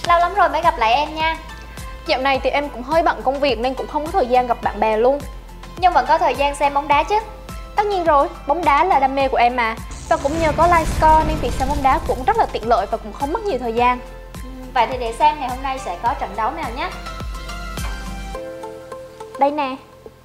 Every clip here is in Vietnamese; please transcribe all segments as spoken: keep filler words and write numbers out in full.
lâu lắm rồi mới gặp lại em nha. Dạo này thì em cũng hơi bận công việc nên cũng không có thời gian gặp bạn bè luôn. Nhưng vẫn có thời gian xem bóng đá chứ? Tất nhiên rồi, bóng đá là đam mê của em mà. Và cũng nhờ có live score nên việc xem bóng đá cũng rất là tiện lợi và cũng không mất nhiều thời gian. Ừ, vậy thì để xem ngày hôm nay sẽ có trận đấu nào nhé. Đây nè.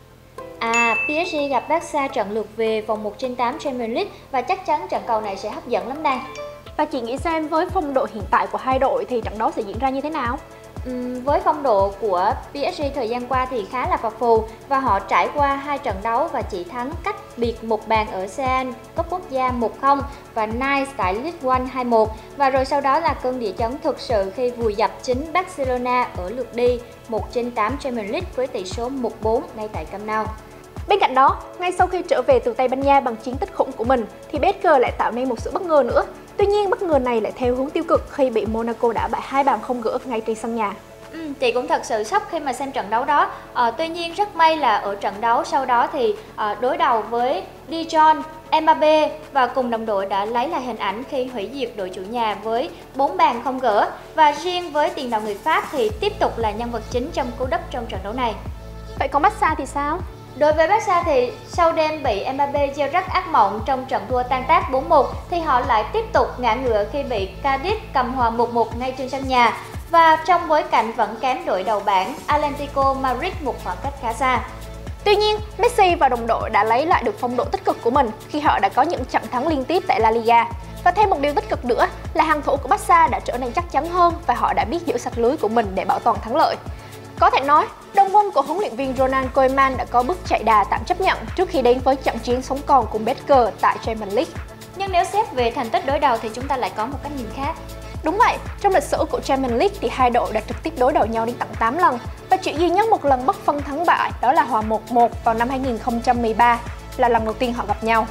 À, pê ét giê gặp Barca trận lượt về vòng một trên tám Champions League và chắc chắn trận cầu này sẽ hấp dẫn lắm đây. Và chị nghĩ xem với phong độ hiện tại của hai đội thì trận đấu sẽ diễn ra như thế nào? Uhm, với phong độ của pê ét giê thời gian qua thì khá là phập phù và họ trải qua hai trận đấu và chỉ thắng cách biệt một bàn ở Sean Cúp Quốc gia một không và Nice tại League One hai một, và rồi sau đó là cơn địa chấn thực sự khi vùi dập chính Barcelona ở lượt đi một trên tám Champions League với tỷ số một bốn ngay tại Camp Nou. Bên cạnh đó, ngay sau khi trở về từ Tây Ban Nha bằng chiến tích khủng của mình thì Becker lại tạo nên một sự bất ngờ nữa. Tuy nhiên bất ngờ này lại theo hướng tiêu cực khi bị Monaco đả bại hai bàn không gỡ ngay trên sân nhà. Ừ, chị cũng thật sự sốc khi mà xem trận đấu đó. À, tuy nhiên rất may là ở trận đấu sau đó thì à, đối đầu với Dijon, Mbappé và cùng đồng đội đã lấy lại hình ảnh khi hủy diệt đội chủ nhà với bốn bàn không gỡ. Và riêng với tiền đạo người Pháp thì tiếp tục là nhân vật chính trong cú đúp trong trận đấu này. Vậy còn Barca thì sao? Đối với Barca thì sau đêm bị Mbappé gieo rắc ác mộng trong trận thua tan tác bốn một thì họ lại tiếp tục ngã ngựa khi bị Cadiz cầm hòa một một ngay trên sân nhà. Và trong bối cảnh vẫn kém đội đầu bảng Atlético Madrid một khoảng cách khá xa. Tuy nhiên, Messi và đồng đội đã lấy lại được phong độ tích cực của mình khi họ đã có những trận thắng liên tiếp tại La Liga. Và thêm một điều tích cực nữa là hàng thủ của Barca đã trở nên chắc chắn hơn và họ đã biết giữ sạch lưới của mình để bảo toàn thắng lợi. Có thể nói, đồng quân của huấn luyện viên Ronald Koeman đã có bước chạy đà tạm chấp nhận trước khi đến với trận chiến sống còn cùng Becker tại Champions League. Nhưng nếu xét về thành tích đối đầu thì chúng ta lại có một cách nhìn khác. Đúng vậy, trong lịch sử của Champions League thì hai đội đã trực tiếp đối đầu nhau đến tận tám lần và chỉ duy nhất một lần bất phân thắng bại đó là hòa một một vào năm hai nghìn không trăm mười ba, là lần đầu tiên họ gặp nhau.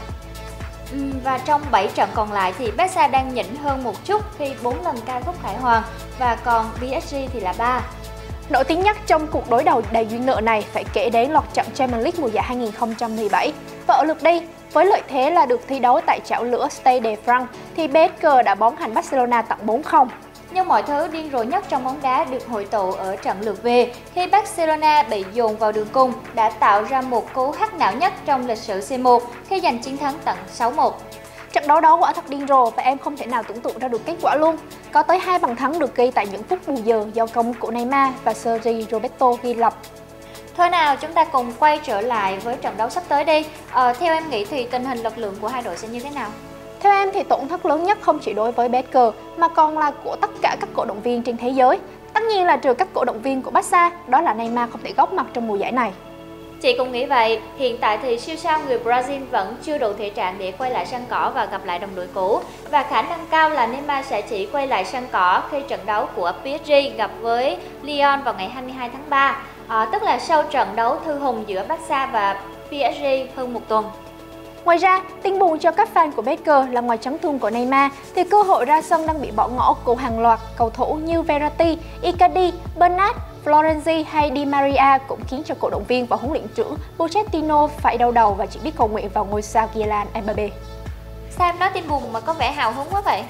Ừ, và trong bảy trận còn lại thì Barca đang nhỉnh hơn một chút khi bốn lần ca khúc khải hoàn và còn pê ét giê thì là ba. Nổi tiếng nhất trong cuộc đối đầu đầy duyên nợ này phải kể đến loạt trận Champions League mùa giải hai nghìn không trăm mười bảy. Và ở lượt đi, với lợi thế là được thi đấu tại chảo lửa Stade de France thì Becker đã bóng hành Barcelona tận bốn không. Nhưng mọi thứ điên rồ nhất trong bóng đá được hội tụ ở trận lượt về khi Barcelona bị dồn vào đường cùng đã tạo ra một cú hắc não nhất trong lịch sử xê một khi giành chiến thắng tận sáu một. Trận đấu đó quả thật điên rồ và em không thể nào tưởng tượng ra được kết quả luôn. Có tới hai bàn thắng được ghi tại những phút bù giờ do công của Neymar và Sergi Roberto ghi lập. Thôi nào, chúng ta cùng quay trở lại với trận đấu sắp tới đi. Ờ, theo em nghĩ thì tình hình lực lượng của hai đội sẽ như thế nào? Theo em thì tổn thất lớn nhất không chỉ đối với Becker mà còn là của tất cả các cổ động viên trên thế giới. Tất nhiên là trừ các cổ động viên của Barca, đó là Neymar không thể góp mặt trong mùa giải này. Chị cũng nghĩ vậy, hiện tại thì siêu sao người Brazil vẫn chưa đủ thể trạng để quay lại sân cỏ và gặp lại đồng đội cũ. Và khả năng cao là Neymar sẽ chỉ quay lại sân cỏ khi trận đấu của pê ét giê gặp với Lyon vào ngày hai mươi hai tháng ba, à, tức là sau trận đấu thư hùng giữa Barca và pê ét giê hơn một tuần. Ngoài ra, tin buồn cho các fan của Becker là ngoài chấn thương của Neymar thì cơ hội ra sân đang bị bỏ ngỏ của hàng loạt cầu thủ như Verratti, Icardi, Bernat, Florenzi hay Di Maria cũng khiến cho cổ động viên và huấn luyện trưởng Pochettino phải đau đầu và chỉ biết cầu nguyện vào ngôi sao Kylian Mbappé. Sao em nói tin buồn mà có vẻ hào hứng quá vậy?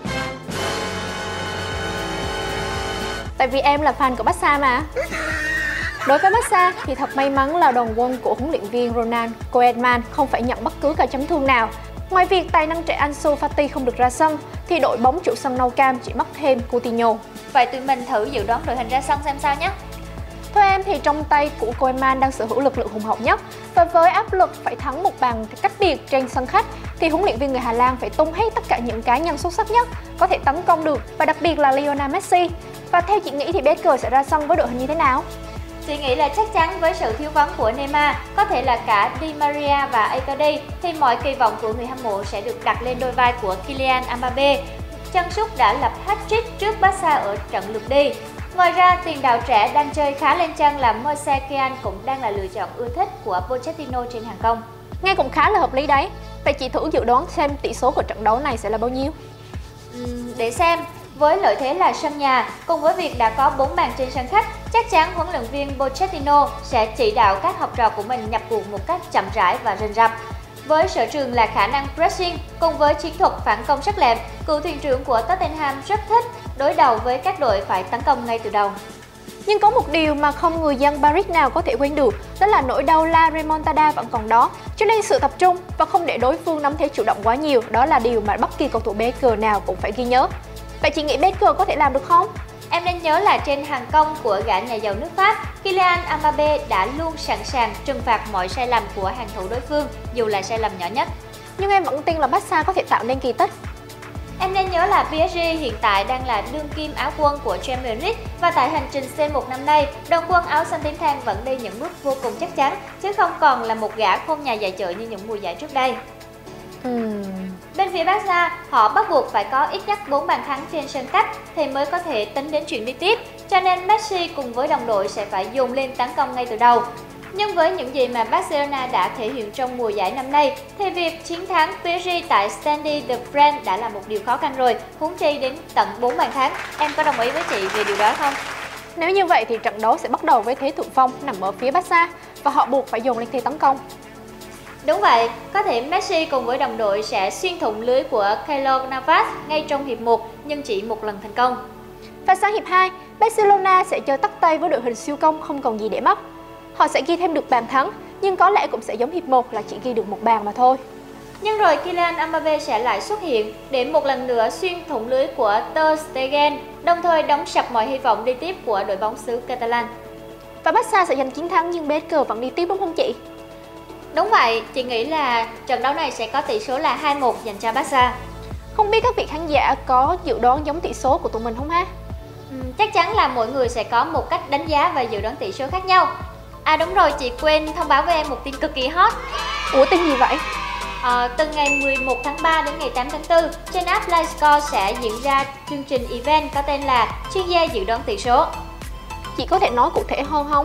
Tại vì em là fan của Barca mà. Đối với Barca thì thật may mắn là đoàn quân của huấn luyện viên Ronald Koeman không phải nhận bất cứ ca chấn thương nào. Ngoài việc tài năng trẻ Ansu Fati không được ra sân thì đội bóng chủ sân Nou Camp chỉ mất thêm Coutinho. Vậy tụi mình thử dự đoán đội hình ra sân xem sao nhé. Theo em thì trong tay của Koeman đang sở hữu lực lượng hùng hậu nhất và với áp lực phải thắng một bàn cách biệt trên sân khách thì huấn luyện viên người Hà Lan phải tung hết tất cả những cá nhân xuất sắc nhất có thể tấn công được và đặc biệt là Lionel Messi. Và theo chị nghĩ thì Becker sẽ ra sân với đội hình như thế nào? Chị nghĩ là chắc chắn với sự thiếu vắng của Neymar, có thể là cả Di Maria và Icardi thì mọi kỳ vọng của người hâm mộ sẽ được đặt lên đôi vai của Kylian Mbappé. Chân sút đã lập hat-trick trước Barca ở trận lượt đi. Ngoài ra, tiền đạo trẻ đang chơi khá lên chân là Moise Kean cũng đang là lựa chọn ưa thích của Pochettino trên hàng công. Nghe cũng khá là hợp lý đấy. Vậy chị thử dự đoán xem tỷ số của trận đấu này sẽ là bao nhiêu? Uhm, để xem. Với lợi thế là sân nhà, cùng với việc đã có bốn bàn trên sân khách, chắc chắn huấn luyện viên Pochettino sẽ chỉ đạo các học trò của mình nhập cuộc một cách chậm rãi và rình rập. Với sở trường là khả năng pressing cùng với chiến thuật phản công sắc lẹm, cựu thuyền trưởng của Tottenham rất thích đối đầu với các đội phải tấn công ngay từ đầu. Nhưng có một điều mà không người dân Paris nào có thể quên được, đó là nỗi đau La Remontada vẫn còn đó. Cho nên sự tập trung và không để đối phương nắm thế chủ động quá nhiều, đó là điều mà bất kỳ cầu thủ pê ét giê nào cũng phải ghi nhớ. Vậy chị nghĩ pê ét giê có thể làm được không? Em nên nhớ là trên hàng công của gã nhà giàu nước Pháp, Kylian Mbappé đã luôn sẵn sàng trừng phạt mọi sai lầm của hàng thủ đối phương, dù là sai lầm nhỏ nhất. Nhưng em vẫn tin là Barca có thể tạo nên kỳ tích. Em nên nhớ là pê ét giê hiện tại đang là đương kim Á quân của Champions League và tại hành trình C một năm nay, đoàn quân áo xanh tím than vẫn đi những bước vô cùng chắc chắn, chứ không còn là một gã khôn nhà dạy chợ như những mùa giải trước đây. Uhm. Bên phía Barca, họ bắt buộc phải có ít nhất bốn bàn thắng trên sân khách thì mới có thể tính đến chuyện đi tiếp, cho nên Messi cùng với đồng đội sẽ phải dồn lên tấn công ngay từ đầu. Nhưng với những gì mà Barcelona đã thể hiện trong mùa giải năm nay, thì việc chiến thắng pê ét giê tại Stade de France đã là một điều khó khăn rồi, huống chi đến tận bốn bàn thắng. Em có đồng ý với chị về điều đó không? Nếu như vậy thì trận đấu sẽ bắt đầu với thế thượng phong nằm ở phía Barca và họ buộc phải dồn lên thế tấn công. Đúng vậy, có thể Messi cùng với đồng đội sẽ xuyên thủng lưới của Keylor Navas ngay trong hiệp một nhưng chỉ một lần thành công. Và sang hiệp hai, Barcelona sẽ chơi tắt tay với đội hình siêu công không còn gì để mất. Họ sẽ ghi thêm được bàn thắng, nhưng có lẽ cũng sẽ giống hiệp một là chỉ ghi được một bàn mà thôi. Nhưng rồi Kylian Mbappé sẽ lại xuất hiện để một lần nữa xuyên thủng lưới của Ter Stegen, đồng thời đóng sập mọi hy vọng đi tiếp của đội bóng xứ Catalan. Và Barca sẽ giành chiến thắng nhưng pê ét giê vẫn đi tiếp đúng không chị? Đúng vậy, chị nghĩ là trận đấu này sẽ có tỷ số là hai một dành cho Barca. Không biết các vị khán giả có dự đoán giống tỷ số của tụi mình không ha? Ừ, chắc chắn là mỗi người sẽ có một cách đánh giá và dự đoán tỷ số khác nhau. À đúng rồi, chị quên thông báo với em một tin cực kỳ hot. Ủa tin gì vậy? À, từ ngày mười một tháng ba đến ngày tám tháng tư, trên app Livescore sẽ diễn ra chương trình event có tên là chuyên gia dự đoán tỷ số. Chị có thể nói cụ thể hơn không?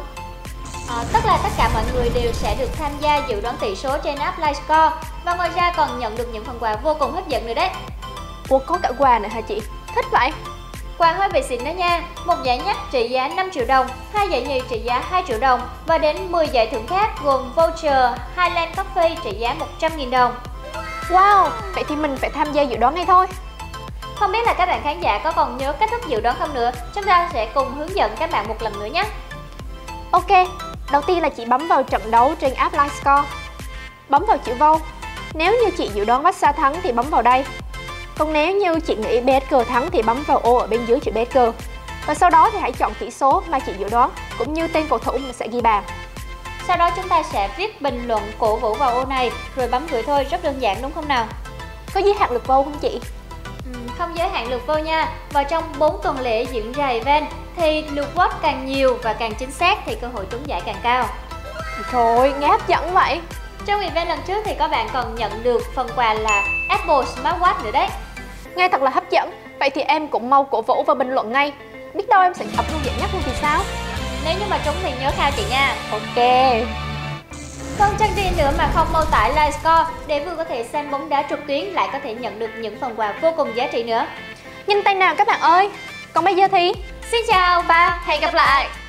À, tức là tất cả mọi người đều sẽ được tham gia dự đoán tỷ số trên app Livescore và ngoài ra còn nhận được những phần quà vô cùng hấp dẫn nữa đấy. Ủa có cả quà nữa hả chị? Thích vậy? Quà hơi bị xịn đó nha, một giải nhất trị giá năm triệu đồng, hai giải nhì trị giá hai triệu đồng và đến mười giải thưởng khác gồm voucher Highland Coffee trị giá một trăm nghìn đồng. Wow, vậy thì mình phải tham gia dự đoán ngay thôi. Không biết là các bạn khán giả có còn nhớ cách thức dự đoán không nữa, chúng ta sẽ cùng hướng dẫn các bạn một lần nữa nhé. Ok, đầu tiên là chị bấm vào trận đấu trên app Livescore. Bấm vào chữ Vote. Nếu như chị dự đoán Barca thắng thì bấm vào đây. Còn nếu như chị nghĩ pê ét giê thắng thì bấm vào ô ở bên dưới chữ pê ét giê. Và sau đó thì hãy chọn tỷ số mà chị dự đoán, cũng như tên cầu thủ mà sẽ ghi bàn. Sau đó chúng ta sẽ viết bình luận cổ vũ vào ô này rồi bấm gửi thôi, rất đơn giản đúng không nào? Có giới hạn lượt vô không chị? Ừ, không giới hạn lượt vô nha. Và trong bốn tuần lễ diễn ra event thì lượt vote càng nhiều và càng chính xác thì cơ hội trúng giải càng cao. Trời ơi, nghe hấp dẫn vậy. Trong event lần trước thì các bạn còn nhận được phần quà là Apple Smartwatch nữa đấy. Nghe thật là hấp dẫn. Vậy thì em cũng mau cổ vũ và bình luận ngay. Biết đâu em sẽ ập luôn giải nhất luôn thì sao? Nếu như mà trúng thì nhớ khao chị nha. Ok. Không chắc gì nữa mà không mau tải Livescore để vừa có thể xem bóng đá trực tuyến lại có thể nhận được những phần quà vô cùng giá trị nữa. Nhanh tay nào các bạn ơi. Còn bây giờ thì xin chào và hẹn gặp lại.